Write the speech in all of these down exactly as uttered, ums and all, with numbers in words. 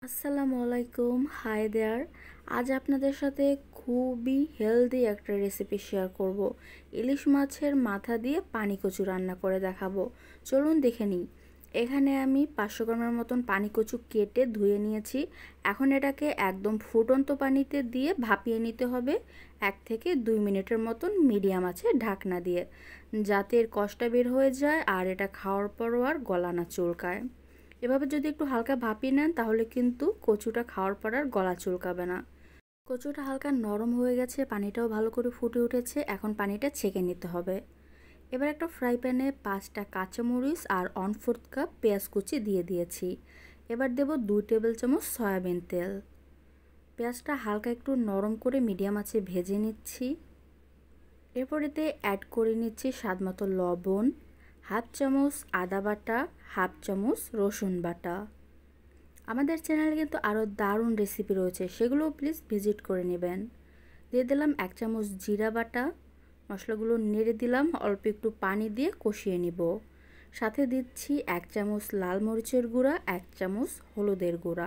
আসসালামু আলাইকুম, hi there. আজ আপনাদের সাথে খুবই হেলদি একটা রেসিপি শেয়ার করব। ইলিশ মাছের মাথা দিয়ে পানি কচু রান্না করে দেখাবো। চলুন দেখে নিই। এখানে আমি পাঁচশো গ্রামের মতন পানি কচু কেটে ধুয়ে নিয়েছি। এখন এটাকে একদম ফুটন্ত পানিতে দিয়ে ভাপিয়ে নিতে হবে এক থেকে দুই মিনিটের মতন মিডিয়াম আছে ঢাকনা দিয়ে, যাতে এর কষটা বের হয়ে যায় আর এটা খাওয়ার পরও আর গলা না চুলকায়। এভাবে যদি একটু হালকা ভাপিয়ে নেন তাহলে কিন্তু কচুটা খাওয়ার পর আর গলা চুলকাবে না। কচুটা হালকা নরম হয়ে গেছে, পানিটাও ভালো করে ফুটে উঠেছে। এখন পানিটা ছেঁকে নিতে হবে। এবার একটা ফ্রাই প্যানে পাঁচটা কাঁচামরিচ আর ওয়ান ফোর্থ কাপ পেঁয়াজ কুচি দিয়ে দিয়েছি। এবার দেব দুই টেবিল চামচ সয়াবিন তেল। পেঁয়াজটা হালকা একটু নরম করে মিডিয়াম আঁচে ভেজে নিচ্ছি। এরপর এতে অ্যাড করে নিচ্ছি স্বাদমতো লবণ, হাফ চামচ আদা বাটা, হাফ চামচ রসুন বাটা। আমাদের চ্যানেলে কিন্তু আরও দারুণ রেসিপি রয়েছে, সেগুলোও প্লিজ ভিজিট করে নেবেন। দিয়ে দিলাম এক চামচ জিরা বাটা। মশলাগুলো নেড়ে দিলাম, অল্প একটু পানি দিয়ে কষিয়ে নিব। সাথে দিচ্ছি এক চামচ লাল মরিচের গুঁড়া, এক চামচ হলুদের গুঁড়া।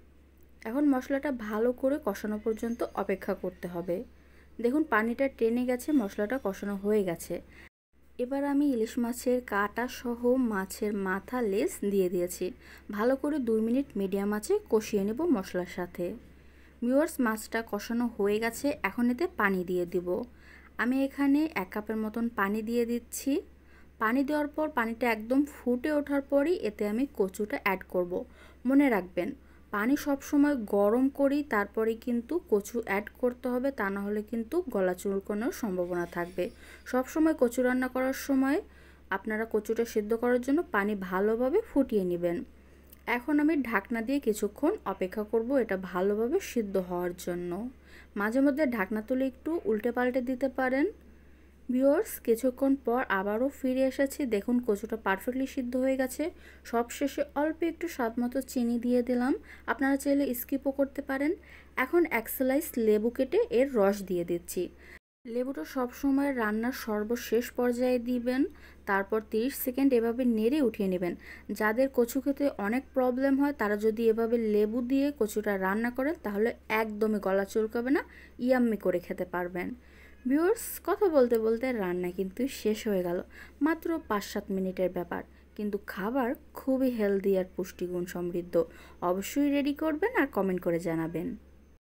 এখন মশলাটা ভালো করে কষানো পর্যন্ত অপেক্ষা করতে হবে। দেখুন পানিটা টেনে গেছে, মশলাটা কষানো হয়ে গেছে। এবার আমি ইলিশ মাছের কাটা সহ মাছের মাথা লেজ দিয়ে দিয়েছি। ভালো করে দুই মিনিট মিডিয়াম আঁচে কষিয়ে নেব মশলার সাথে। ভিউয়ার্স, মাছটা কষানো হয়ে গেছে, এখন এতে পানি দিয়ে দিব। আমি এখানে এক কাপের মতন পানি দিয়ে দিচ্ছি। পানি দেওয়ার পর পানিটা একদম ফুটে ওঠার পরই এতে আমি কচুটা অ্যাড করব। মনে রাখবেন, পানি সবসময় গরম করি তারপরে কিন্তু কচু অ্যাড করতে হবে, তা না হলে কিন্তু গলা চুলকানোর সম্ভাবনা থাকবে। সব সময় কচু রান্না করার সময় আপনারা কচুটা সিদ্ধ করার জন্য পানি ভালোভাবে ফুটিয়ে নেবেন। এখন আমি ঢাকনা দিয়ে কিছুক্ষণ অপেক্ষা করব এটা ভালোভাবে সিদ্ধ হওয়ার জন্য। মাঝে মধ্যে ঢাকনা তুলে একটু উল্টে পাল্টে দিতে পারেন। ভিউয়ার্স, কিছুক্ষণ পর আবারও ফিরে এসেছি। দেখুন কচুটা পারফেক্টলি সিদ্ধ হয়ে গেছে। সবশেষে অল্প একটু স্বাদ মতো চিনি দিয়ে দিলাম, আপনারা চাইলে স্কিপও করতে পারেন। এখন এক স্লাইস লেবু কেটে এর রস দিয়ে দিচ্ছি। লেবুটা সবসময় রান্নার সর্বশেষ পর্যায়ে দিবেন। তারপর তিরিশ সেকেন্ড এভাবে নেড়ে উঠিয়ে নেবেন। যাদের কচু খেতে অনেক প্রবলেম হয় তারা যদি এভাবে লেবু দিয়ে কচুটা রান্না করেন তাহলে একদমই গলা চুলকাবে না, ইয়াম্মি করে খেতে পারবেন। ভিউয়ার্স, কথা বলতে বলতে রান্না কিন্তু শেষ হয়ে গেল। মাত্র পাঁচ সাত মিনিটের ব্যাপার, কিন্তু খাবার খুবই হেলদি আর পুষ্টিগুণ সমৃদ্ধ। অবশ্যই রেডি করবেন আর কমেন্ট করে জানাবেন।